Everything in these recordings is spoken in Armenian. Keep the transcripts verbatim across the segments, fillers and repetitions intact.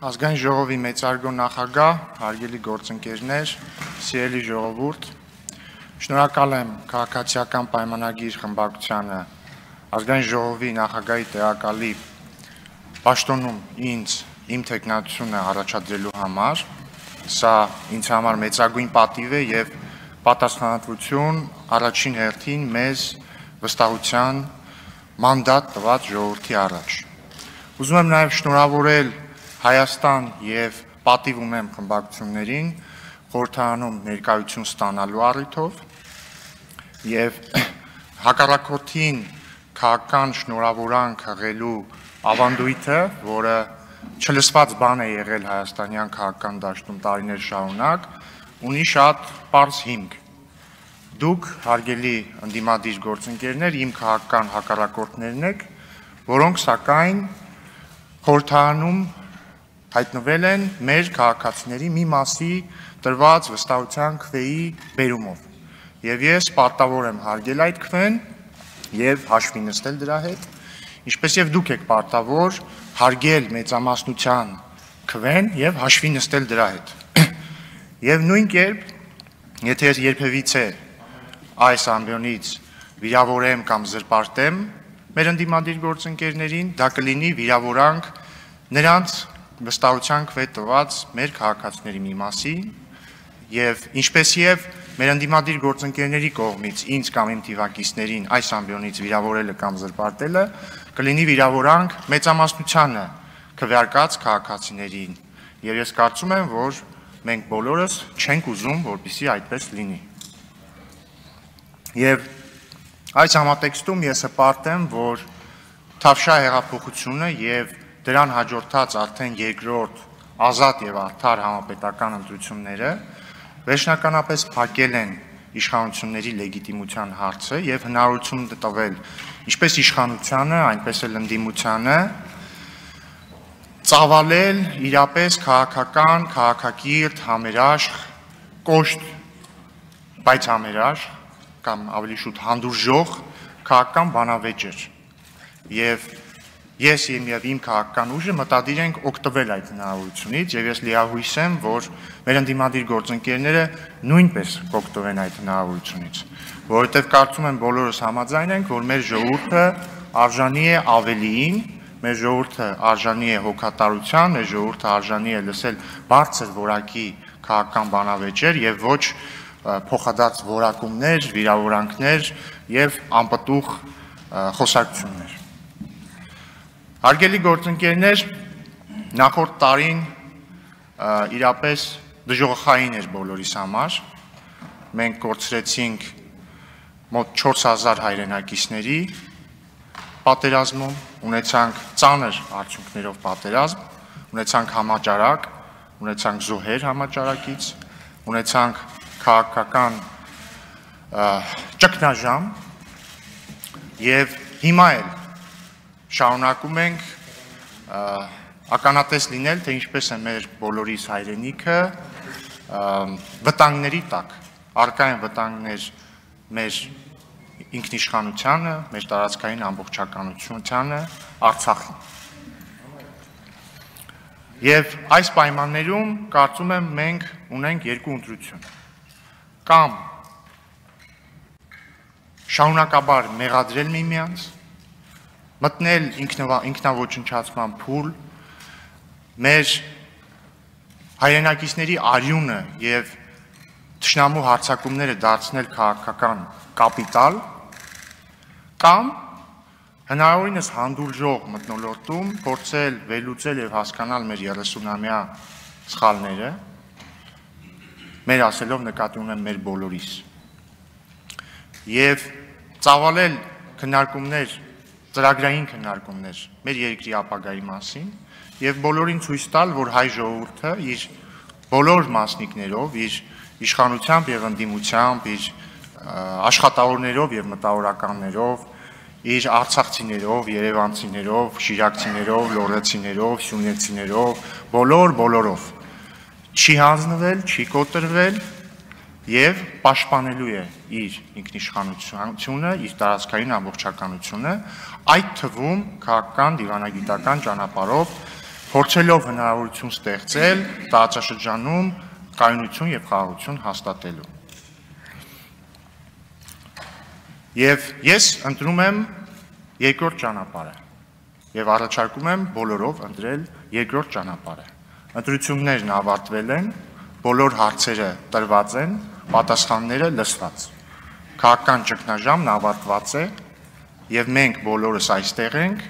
Ազգային ժողովի մեծարգո նախագահ, հարգելի գործընկերներ, սիրելի ժողովուրդ, շնորհակալ եմ քաղաքացիական պայմանագիր խմբակցությանը ազգային ժողովի նախագահի տեղակալի պաշտոնում ինձ իմ թեկնածությունը առաջադրելու համար, սա ինձ համար մեծագույն պատիվ է եւ պատասխանատվություն առաջին հերթին մեզ վստահության մանդատ տված ժողովրդի առաջ։ Ուզում եմ նաեւ շնորհավորել Հայաստան եւ պատիվ ունեմ խմբակցություններին խորհրդարանում ներկայություն ստանալու առիթով եւ հակառակորդին քաղաքական շնորհավորանք հղելու ավանդույթը, որը չլսված բան է եղել հայաստանյան քաղաքական դաշտում տարիներ շարունակ, ունի շատ պարզ հիմք։ Դուք, հարգելի ընդդիմադիր գործընկերներ, իմ քաղաքական հակառակորդներն եք, որոնք սակայն խորհրդարանում հայտնվել են մեր քաղաքացիների մի մասի տրված վստահության քվեի բերումով։ Եվ ես պարտավոր եմ հարգել այդ քվեն եւ հաշվի նստել դրա հետ, ինչպես եւ դուք եք պարտավոր հարգել մեծամասնության քվեն եւ հաշվի նստել դրա հետ։ Եվ նույն կերպ, եթե ես երբևիցե այս ամբիոնից վիրավորեմ կամ զրպարտեմ մեր ընդդիմադիր գործընկերներին, դա կլինի վիրավորանք նրանց վստահության քվե տված մեր քաղաքացիների մի մասի եւ ինչպես եւ մեր ընդդիմադիր գործընկերների կողմից ինձ կամ իմ թիվակիցներին այս ամբիոնից վիրավորելը կամ զրպարտելը կլինի վիրավորանք մեծամասնությանը քվեարկած քաղաքացիներին եւ ես կարծում եմ, որ մենք բոլորս չենք ուզում, որպեսզի այդպես լինի։ Եվ այս համատեքստում ես հպարտեմ, որ Թավշյա հեղափոխությունը եւ դրան հաջորդած արդեն երկրորդ ազատ եւ արդար համապետական ընտրությունները վերջնականապես փակել են իշխանությունների լեգիտիմության հարցը եւ հնարավորություն տվել ինչպես իշխանությանը, այնպես էլ ընդդիմությանը ծավալել իրապես քաղաքական, քաղաքակիրթ, համերաշխ, կոշտ, բայց համերաշխ կամ ավելի շուտ հանդուրժող քաղաքական բանավեճեր եւ ես եւ իմ քաղաքական ուժը մտադիր ենք օգտվել այդ հնարավորությունից եւ ես լիահույս եմ, որ մեր ընդդիմադիր գործընկերները նույնպես կօգտվեն այդ հնարավորությունից, որովհետեւ կարծում եմ բոլորս համաձայն ենք, որ մեր ժողովուրդը արժանի է ավելիին, մեր ժողովուրդը արժանի է հոգատարության, մեր ժողովուրդը արժանի է լսել բարձր որակի քաղաքական բանավեճեր եւ ոչ փոխադարձ որակումներ, վիրավորանքներ եւ անպտուղ խոսակցություններ։ Հարգելի գործընկերներ, նախորդ տարին իրապես դժոխային էր բոլորիս համար, մենք կորցրեցինք մոտ չորս հազար հայրենակիցների պատերազմում, ունեցանք ծանր արդյունքներով պատերազմ, ունեցանք համաճարակ, ունեցանք զոհեր համաճարակից, ունեցանք քաղաքական ճգնաժամ եւ հիմա էլ շարունակում ենք ականատես լինել, թե ինչպես է մեր բոլորիս հայրենիքը վտանգների տակ, առկա են վտանգներ մեր ինքնիշխանությանը, մեր տարածքային ամբողջականությանը, Արցախին։ Եվ այս պայմաններում կարծում եմ մենք ունենք երկու ընտրություն։ Կամ շարունակաբար մեղադրել միմյանց, մտնել ինքնավոչնչացման փուլ, մեր հայրենակիցների արյունը եւ թշնամու հարձակումները դարձնել քաղաքական կապիտալ, կամ հնարավորինս հանդուրժող մթնոլորտում փորձել վերլուծել եւ հասկանալ մեր երեսունամյա սխալները, մեր ասելով նկատի ունեմ մեր բոլորիս, եւ ծավալել քննարկումներ ծրագրային քննարկումներ մեր երկրի ապագայի մասին եւ բոլորին ցույց տալ, որ հայ ժողովուրդը իր բոլոր մասնիկներով, իր իշխանությամբ եւ ընդդիմությամբ, իր աշխատավորներով եւ մտավորականներով, իր արցախցիներով, երևանցիներով, շիրակցիներով, լոռեցիներով, սյունեցիներով, բոլոր բոլորով չի հանձնվել, չի կոտրվել եւ պաշտպանելու է իր ինքնիշխանությունը, իր տարածքային ամբողջականությունը, այդ թվում քաղաքական դիվանագիտական ճանապարհով փորձելով հնարավորություն ստեղծել տարածաշրջանում կայունություն եւ խաղաղություն հաստատելու։ Եվ ես ընտրում եմ երկրորդ ճանապարհը եւ առաջարկում եմ բոլորով ընտրել երկրորդ ճանապարհը։ Ընտրություններն ավարտվել են, բոլոր հարցերը տրված են, պատասխանները լսված։ Քաղաքական ճգնաժամն ավարտված է եւ մենք բոլորս այստեղ ենք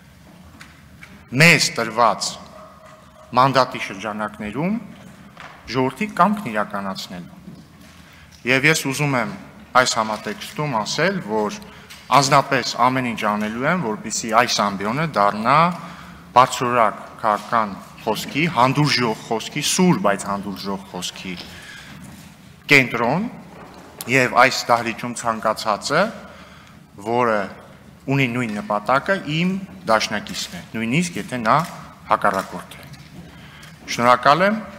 մեզ տրված մանդատի շրջանակներում ժողովրդի կամքն իրականացնելու։ Եվ ես ուզում եմ այս համատեքստում ասել, որ անձնապես ամեն ինչ անելու եմ, որպեսզի այս ամբիոնը դառնա բարձրորակ քաղաքական խոսքի, հանդուրժող խոսքի, սուր, բայց հանդուրժող խոսքի կենտրոն եւ այս դահլիճում ցանկացածը, որը ունի նույն նպատակը, իմ դաշնակիցն է, նույնիսկ եթե նա հակառակորդ է։ Շնորհակալ եմ